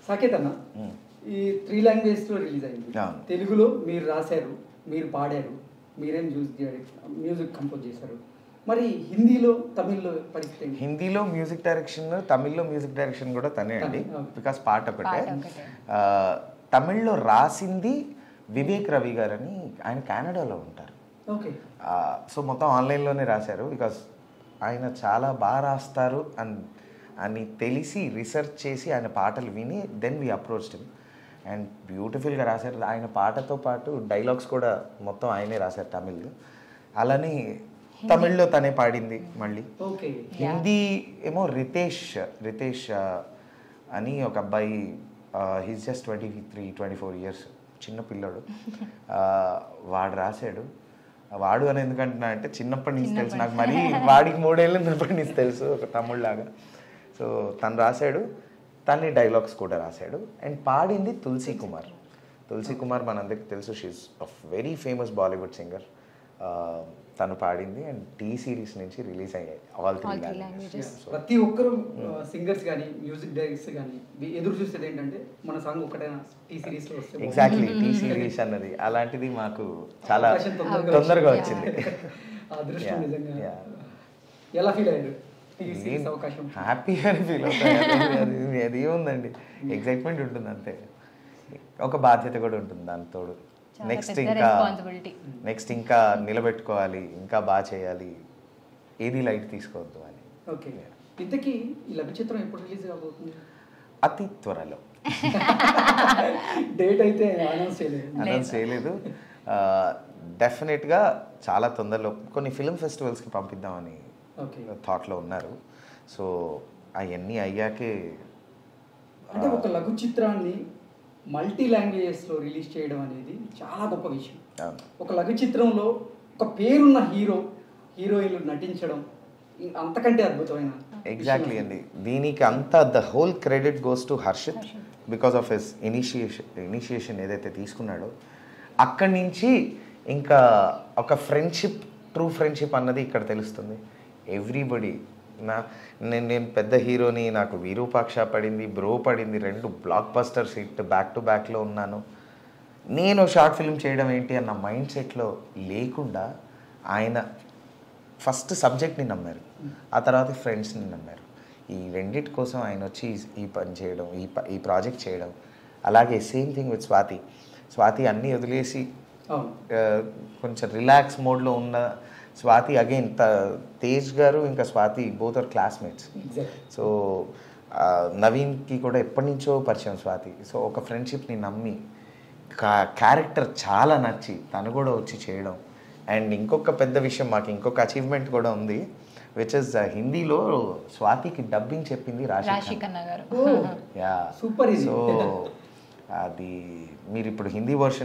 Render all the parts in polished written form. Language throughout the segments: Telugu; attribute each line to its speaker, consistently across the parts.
Speaker 1: సాకేత్ అన్న, ఈ 3 లాంగ్వేజ్లో రిలీజ్ అయింది. తెలుగులో మీరు రాశారు, మీరు పాడారు, మీరేం మ్యూజిక్ కంపోజ్ చేశారు. మరి హిందీలో, తమిళ్లో పరిస్థితి?
Speaker 2: హిందీలో మ్యూజిక్ డైరెక్షన్, తమిళ్లో మ్యూజిక్ డైరెక్షన్ కూడా తనే అండి, బికాస్ పాట ఒకటే. తమిళ్లో రాసింది వివేక్ రవి గారు అని, ఆయన కెనడాలో ఉంటారు. సో మొత్తం ఆన్లైన్లోనే రాశారు, బికాస్ ఆయన చాలా బాగా రాస్తారు అని తెలిసి రీసెర్చ్ చేసి ఆయన పాటలు విని then we approached him and బ్యూటిఫుల్గా రాశారు. ఆయన పాటతో పాటు డైలాగ్స్ కూడా మొత్తం ఆయనే రాశారు తమిళ్లో. అలానే తమిళ్లో తనే పాడింది. మళ్ళీ హిందీ ఏమో రితేష్ అని ఒక అబ్బాయి, హీస్ జస్ట్ 23-24 ఇయర్స్, చిన్న పిల్లోడు. వాడు రాశాడు. వాడు అని ఎందుకంటున్నా అంటే చిన్నప్పటి నుంచి తెలుసు నాకు, మరీ వాడికి 3 ఏళ్ళ నుంచి తెలుసు, ఒక తమ్ముళ్ళలాగా. సో తను రాశాడు, తన్ని డైలాగ్స్ కూడా రాశాడు. అండ్ పాడింది తులసి కుమార్ మనందరికీ తెలుసు, she is a very famous Bollywood singer. తను పాడింది. అండ్ టీ సిరీస్ నుంచి రిలీజ్ అయ్యాయి ఆల్ 3 లాంగ్వేజెస్.
Speaker 1: ప్రతి ఒక్కరు సింగర్స్ కానీ మ్యూజిక్ డైరెక్టర్స్ కానీ ఎదురు చూసేది ఏంటంటే మన సాంగ్ ఒకటైనా టీ సిరీస్లో వస్తే.
Speaker 2: ఎగ్జాక్ట్లీ, టీ సిరీస్ అన్నది అలాంటిది మాకు చాలా తొందరగా వచ్చింది.
Speaker 1: అదృష్టం నిజంగా. ఎలా ఫీల్ అయ్యారు?
Speaker 2: హ్యాపీగానే ఫీల్ అవుతాయి. అది ఏముందండి, ఎగ్జైట్మెంట్ ఉంటుంది అంతే, ఒక బాధ్యత కూడా ఉంటుంది దాని తోడు. నెక్స్ట్ ఇంకా నిలబెట్టుకోవాలి, ఇంకా బాగా చేయాలి, ఏది లైట్ తీసుకోవద్దు అని.
Speaker 1: ఓకే, ఇంతకీ ఈ లఘు చిత్రం ఎప్పుడు రిలీజ్ కాబోతుంది?
Speaker 2: అతి త్వరలో.
Speaker 1: డేట్ అయితే
Speaker 2: అనౌన్స్ చేయలేదు. డెఫినెట్గా చాలా తొందరలో కొన్ని ఫిల్మ్ ఫెస్టివల్స్కి పంపిద్దామని థాట్లో ఉన్నారు. సో అవన్నీ అయ్యాకే.
Speaker 1: అంటే ఒక లఘు చిత్రాన్ని మల్టీ లాంగ్వేజెస్లో రిలీజ్ చేయడం అనేది చాలా గొప్ప విషయం. ఒక లఘు చిత్రంలో ఒక పేరున్న హీరోయిన్లు నటించడం అంతకంటే అద్భుతమైన.
Speaker 2: ఎగ్జాక్ట్లీ అండి, దీనికి అంతా the whole credit goes to Harshit because of his initiation ఏదైతే తీసుకున్నాడో. అక్కడి నుంచి ఇంకా ఒక ఫ్రెండ్షిప్, ట్రూ ఫ్రెండ్షిప్ అన్నది ఇక్కడ తెలుస్తుంది. ఎవ్రీబడి నేను పెద్ద హీరోని, నాకు విరూపాక్ష పడింది, బ్రో పడింది, 2 blockbusters hit back to బ్యాక్లో ఉన్నాను. నేను షార్ట్ ఫిల్మ్ చేయడం ఏంటి అన్న మైండ్ సెట్లో లేకుండా ఆయన ఫస్ట్ సబ్జెక్ట్ని నమ్మారు, ఆ తర్వాత ఫ్రెండ్స్ని నమ్మారు. ఈ రెండిటి కోసం ఆయన వచ్చి ఈ పని చేయడం, ఈ ప్రాజెక్ట్ చేయడం. అలాగే సేమ్ థింగ్ విత్ స్వాతి అన్నీ వదిలేసి కొంచెం రిలాక్స్ మోడ్లో ఉన్న స్వాతి. అగైన్ తేజ్ గారు ఇంకా Swathi both are classmates. So నవీన్కి కూడా ఎప్పటి నుంచో పరిచయం స్వాతి. సో ఒక ఫ్రెండ్షిప్ని నమ్మి, క్యారెక్టర్ చాలా నచ్చి తను కూడా వచ్చి చేయడం. అండ్ ఇంకొక పెద్ద విషయం, మాకు ఇంకొక అచీవ్మెంట్ కూడా ఉంది, విచ్ ఇస్ హిందీలో స్వాతికి డబ్బింగ్ చెప్పింది రాశి ఖన్నా గారు. Yeah, super. సో అది మీరు ఇప్పుడు హిందీ వర్షన్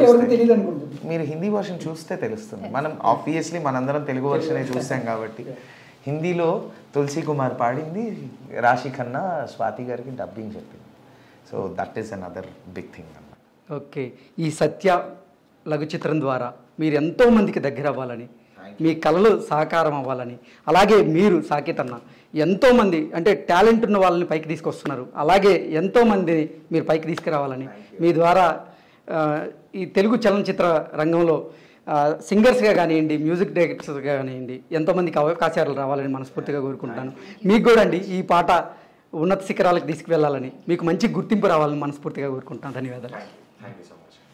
Speaker 2: చూస్తే తెలుస్తుంది. మనం ఆబ్వియస్లీ మనందరం తెలుగు వర్షనే చూస్తాం కాబట్టి. హిందీలో తులసి కుమార్ పాడింది, రాశి ఖన్నా స్వాతి గారికి డబ్బింగ్ చెప్పింది. So that is another big thing అన్నమాట.
Speaker 1: ఓకే, ఈ సత్య లఘు చిత్రం ద్వారా మీరు ఎంతో మందికి దగ్గర అవ్వాలని, మీ కళలు సాకారం అవ్వాలని, అలాగే మీరు సాకేత్ అన్న ఎంతోమంది అంటే టాలెంట్ ఉన్న వాళ్ళని పైకి తీసుకొస్తున్నారు, అలాగే ఎంతోమందిని మీరు పైకి తీసుకురావాలని, మీ ద్వారా ఈ తెలుగు చలనచిత్ర రంగంలో సింగర్స్గా కానివ్వండి, మ్యూజిక్ డైరెక్టర్స్గా కానివ్వండి, ఎంతోమందికి అవకాశాలు రావాలని మనస్ఫూర్తిగా కోరుకుంటున్నాను. మీకు కూడా అండి ఈ పాట ఉన్నత శిఖరాలకు తీసుకువెళ్ళాలని, మీకు మంచి గుర్తింపు రావాలని మనస్ఫూర్తిగా కోరుకుంటున్నాను. ధన్యవాదాలు.